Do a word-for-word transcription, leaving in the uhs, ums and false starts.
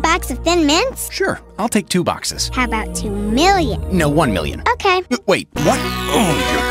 box of Thin Mints? Sure, I'll take two boxes. How about two million? No, one million. Okay. Wait, what? Oh, you're